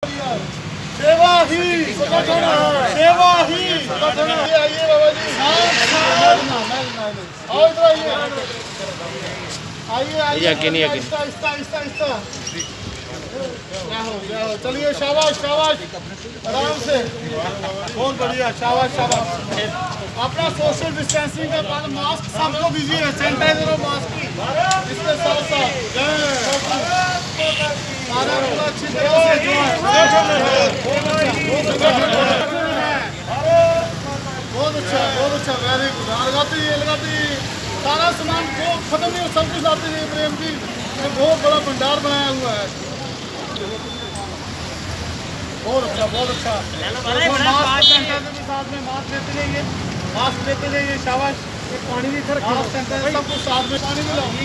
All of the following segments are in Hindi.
सेवा ही सेवा ही। आइए बाबा जी, आओ इधर आइए, आइए आइए, आहिस्ता आहिस्ता आहिस्ता आहिस्ता। चलिए, शाबाश शाबाश, आराम से, बहुत बढ़िया, शाबाश शाबाश। अपना सोशल डिस्टेंसिंग का पालन, मास्क सबको दीजिए, सैनिटाइजर और मास्क की इसके साथ साथ सारा पूरा अच्छी तरह से बहुत अच्छा, वेरी गुड। लगाते सारा सामान को खत्म नहीं हो, सब कुछ लाते हैं प्रेम जी ने बहुत बड़ा भंडार बनाया हुआ है। बहुत अच्छा साथ में मास्क लेते जाइए, शाबाश। पानी भी सब कुछ साथ में, पानी भी लाओ।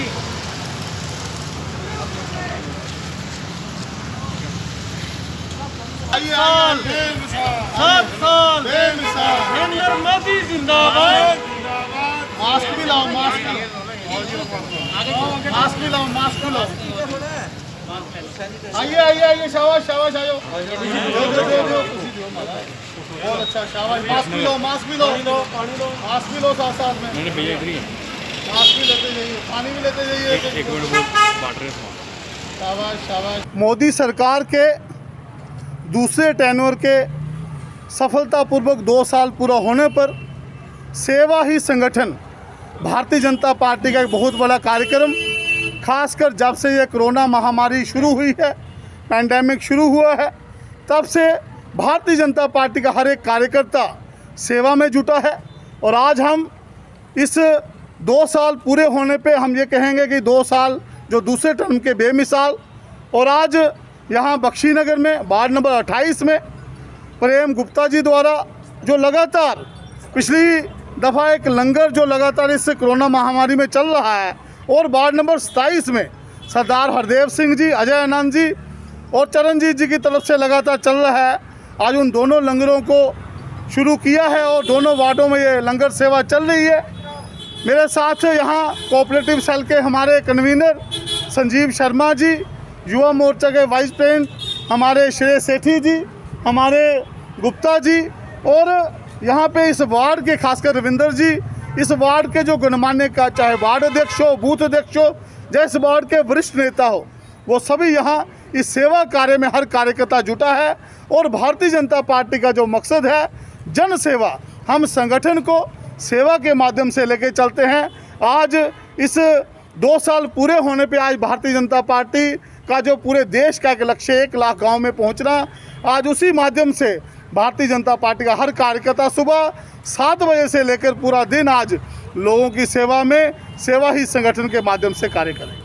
मोदी जिंदाबाद। मास्क भी लाओ, मास्क भी लाओ। आइए, शाबाश शाबाश, आयो। बहुत अच्छा, शाबाश। मास्क भी लो, मास्क भी लो साथ में। मास्क भी लेते जाइए, पानी भी लेते जाइए। शाबाश। मोदी सरकार के दूसरे टेन्योर के सफलतापूर्वक 2 साल पूरा होने पर सेवा ही संगठन भारतीय जनता पार्टी का एक बहुत बड़ा कार्यक्रम, खासकर जब से ये कोरोना महामारी शुरू हुई है, पैंडेमिक शुरू हुआ है, तब से भारतीय जनता पार्टी का हर एक कार्यकर्ता सेवा में जुटा है। और आज हम इस 2 साल पूरे होने पे हम ये कहेंगे कि 2 साल जो दूसरे टर्म के बेमिसाल। और आज यहाँ बख्शीनगर में वार्ड नंबर 28 में प्रेम गुप्ता जी द्वारा जो लगातार पिछली दफ़ा एक लंगर जो लगातार इस कोरोना महामारी में चल रहा है, और वार्ड नंबर 27 में सरदार हरदेव सिंह जी, अजय आनंद जी और चरणजीत जी की तरफ से लगातार चल रहा है। आज उन दोनों लंगरों को शुरू किया है और दोनों वार्डों में ये लंगर सेवा चल रही है। मेरे साथ यहाँ कोऑपरेटिव सेल के हमारे कन्वीनर संजीव शर्मा जी, युवा मोर्चा के वाइस प्रेसिडेंट हमारे श्रेय सेठी जी, हमारे गुप्ता जी, और यहाँ पे इस वार्ड के खासकर रविंदर जी, इस वार्ड के जो गणमान्य का चाहे वार्ड अध्यक्ष हो, बूथ अध्यक्ष हो, जैसे वार्ड के वरिष्ठ नेता हो, वो सभी यहाँ इस सेवा कार्य में हर कार्यकर्ता जुटा है। और भारतीय जनता पार्टी का जो मकसद है जन सेवा, हम संगठन को सेवा के माध्यम से लेके चलते हैं। आज इस 2 साल पूरे होने पे आज भारतीय जनता पार्टी का जो पूरे देश का एक लक्ष्य 1 लाख गांव में पहुंचना, आज उसी माध्यम से भारतीय जनता पार्टी का हर कार्यकर्ता सुबह 7 बजे से लेकर पूरा दिन आज लोगों की सेवा में, सेवा ही संगठन के माध्यम से कार्य करें।